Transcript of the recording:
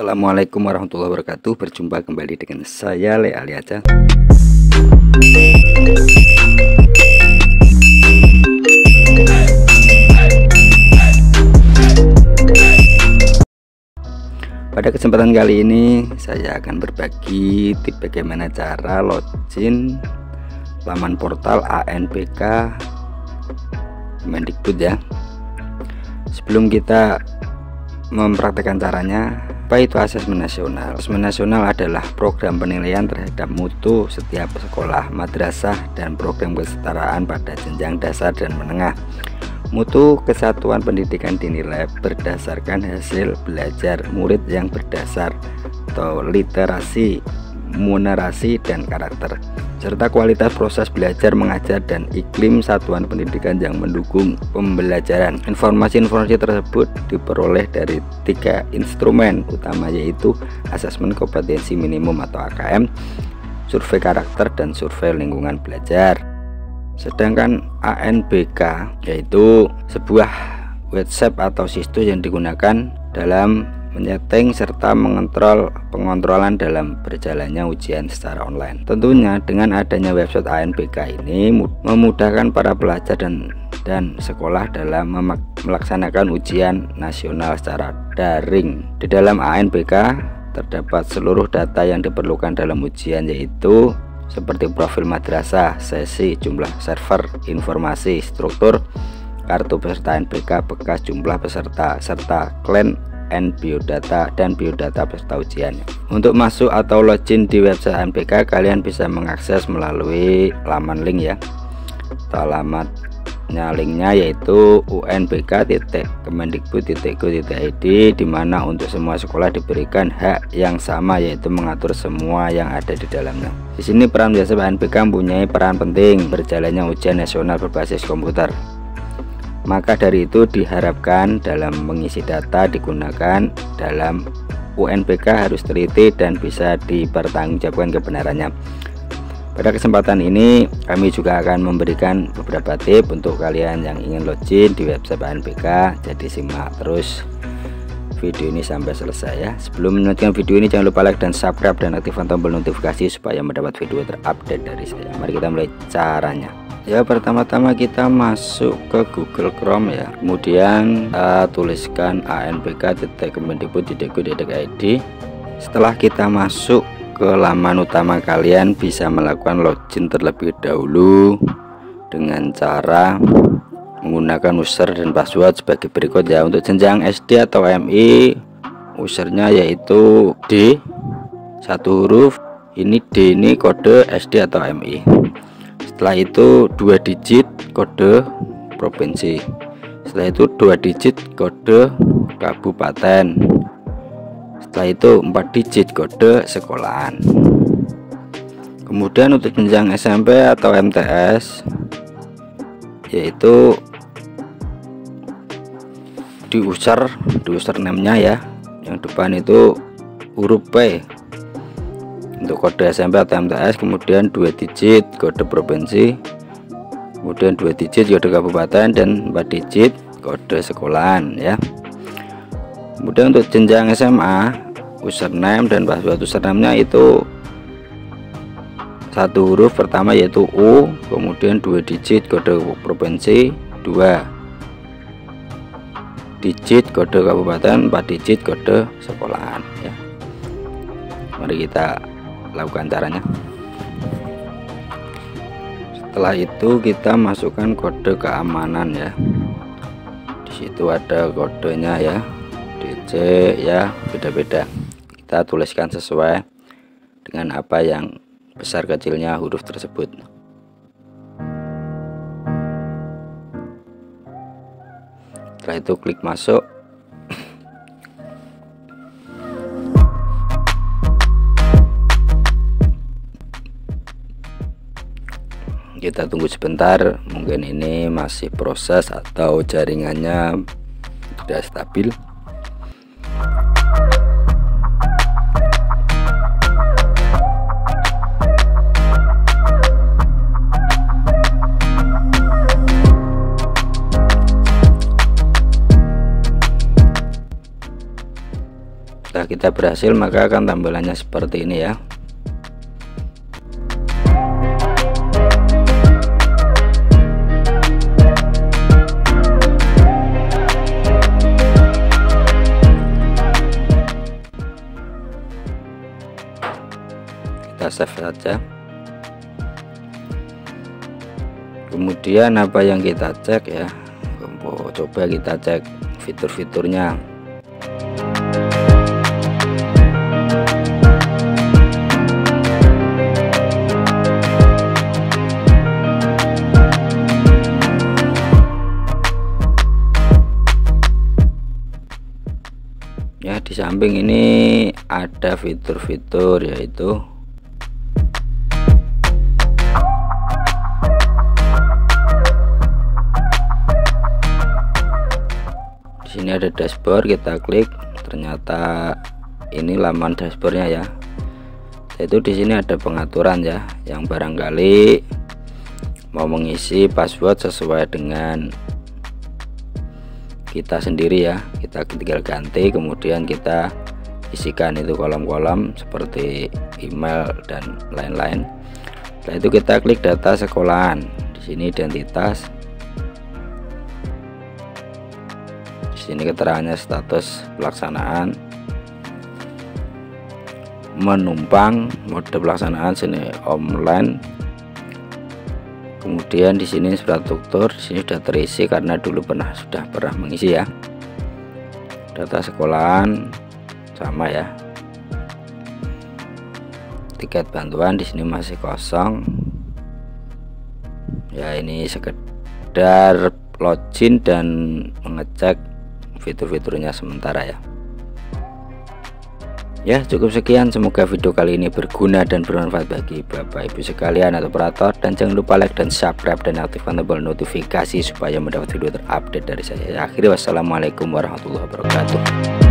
Assalamualaikum warahmatullahi wabarakatuh. Berjumpa kembali dengan saya Le Aliaca. Pada kesempatan kali ini saya akan berbagi tips bagaimana cara login laman portal ANPK Kemendikbud ya. Sebelum kita mempraktekkan caranya, apa itu asesmen nasional? Asesmen nasional adalah program penilaian terhadap mutu setiap sekolah, madrasah, dan program kesetaraan pada jenjang dasar dan menengah. Mutu kesatuan pendidikan dinilai berdasarkan hasil belajar murid yang berdasar atau literasi, numerasi, dan karakter, serta kualitas proses belajar mengajar dan iklim satuan pendidikan yang mendukung pembelajaran. Informasi-informasi tersebut diperoleh dari 3 instrumen utama, yaitu asesmen kompetensi minimum atau AKM, survei karakter, dan survei lingkungan belajar. Sedangkan ANPK yaitu sebuah website atau situs yang digunakan dalam menyeting serta pengontrolan dalam berjalannya ujian secara online. Tentunya dengan adanya website ANPK ini memudahkan para pelajar dan sekolah dalam melaksanakan ujian nasional secara daring. Di dalam ANPK terdapat seluruh data yang diperlukan dalam ujian, yaitu seperti profil madrasah, sesi, jumlah server, informasi, struktur, kartu peserta ANPK, bekas jumlah peserta, serta klan biodata dan biodata peserta ujiannya. Untuk masuk atau login di website ANPK, kalian bisa mengakses melalui laman link ya. Atau alamatnya, linknya yaitu unpk.kemendikbud.go.id, di mana untuk semua sekolah diberikan hak yang sama, yaitu mengatur semua yang ada di dalamnya. Di sini peran website ANPK mempunyai peran penting berjalannya ujian nasional berbasis komputer. Maka dari itu diharapkan dalam mengisi data digunakan dalam UNPK harus teliti dan bisa dipertanggungjawabkan kebenarannya. Pada kesempatan ini kami juga akan memberikan beberapa tips untuk kalian yang ingin login di website ANPK. Jadi simak terus video ini sampai selesai ya. Sebelum melanjutkan video ini, jangan lupa like dan subscribe dan aktifkan tombol notifikasi supaya mendapat video terupdate dari saya. Mari kita mulai caranya. Ya, pertama-tama kita masuk ke Google Chrome ya. Kemudian tuliskan anpk.kemendikbud.go.id. Setelah kita masuk ke laman utama, kalian bisa melakukan login terlebih dahulu dengan cara menggunakan user dan password sebagai berikut ya. Untuk jenjang SD atau MI, usernya yaitu D, 1 huruf. Ini D ini kode SD atau MI. Setelah itu 2 digit kode provinsi. Setelah itu 2 digit kode kabupaten. Setelah itu 4 digit kode sekolahan. Kemudian untuk jenjang SMP atau MTS, yaitu di username-nya ya, yang depan itu huruf P untuk kode SMP atau MTS, kemudian 2 digit kode provinsi, kemudian 2 digit kode kabupaten, dan 4 digit kode sekolahan ya. Kemudian untuk jenjang SMA, username dan password username-nya itu 1 huruf pertama yaitu U, kemudian 2 digit kode provinsi, 2 digit kode kabupaten, 4 digit kode sekolahan ya. Mari kita lakukan caranya. Setelah itu kita masukkan kode keamanan ya. Di situ ada kodenya ya, DC ya, beda-beda. Kita tuliskan sesuai dengan apa yang besar kecilnya huruf tersebut. Setelah itu klik masuk. Kita tunggu sebentar, mungkin ini masih proses atau jaringannya tidak stabil. kita berhasil, maka akan tampilannya seperti ini ya. Kita save saja. Kemudian apa yang kita cek ya, coba kita cek fitur-fiturnya. Ya, di samping ini ada fitur-fitur yaitu di sini ada dashboard, kita klik, ternyata ini laman dashboardnya ya. Yaitu di sini ada pengaturan ya, yang barangkali mau mengisi password sesuai dengan kita sendiri ya, kita tinggal ganti, kemudian kita isikan itu kolom-kolom seperti email dan lain-lain. Setelah itu kita klik data sekolahan, di sini identitas, di sini keterangannya status pelaksanaan, menumpang, mode pelaksanaan sini online. Kemudian di sini surat tutur, di sini sudah terisi karena dulu sudah pernah mengisi ya. Data sekolahan sama ya. Tiket bantuan di sini masih kosong. Ya, ini sekedar login dan mengecek fitur-fiturnya sementara ya. Ya, cukup sekian, semoga video kali ini berguna dan bermanfaat bagi Bapak Ibu sekalian atau operator, dan jangan lupa like dan subscribe dan aktifkan tombol notifikasi supaya mendapat video terupdate dari saya. Akhirnya, wassalamualaikum warahmatullahi wabarakatuh.